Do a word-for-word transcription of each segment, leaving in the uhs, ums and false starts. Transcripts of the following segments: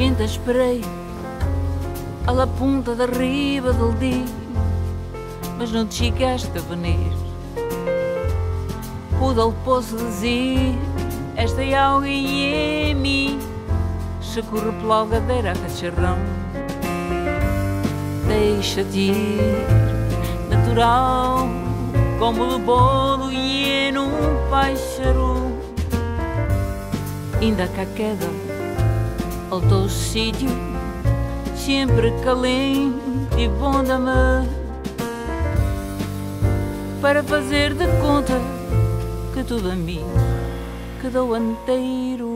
quem te esperei alla punta da riva del dia, mas não te chegaste a venir. Pude posso dizer, esta é alguém em mim, se corre pela algadeira a cacharrão. Deixa-te ir, natural, como o bolo e num pássaro. Ainda cá queda ao teu sítio, sempre calente e bom de amar, para fazer de conta que tudo a mim quedou inteiro.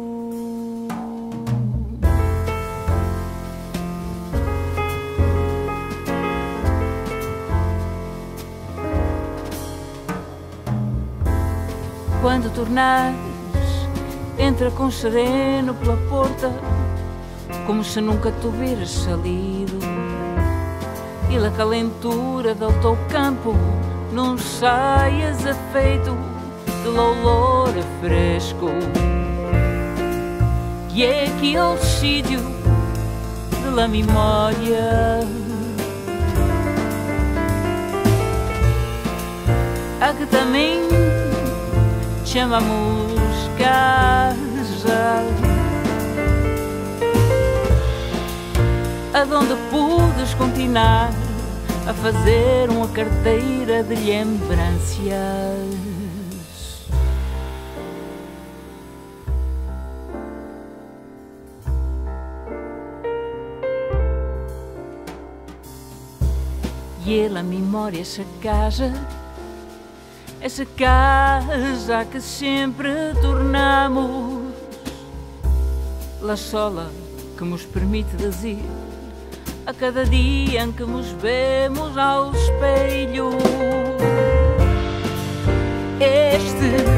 Quando tornares, entra com sereno pela porta, como se nunca te hubieras salido, e a calentura do teu campo não saias afeito de louvor fresco, que é aquele sítio de la memória a que também chamamos casa, aonde pudes continuar a fazer uma carteira de lembranças. E ela memória essa casa, essa casa que sempre tornamos, la sola que nos permite dizer a cada dia em que nos vemos ao espelho: este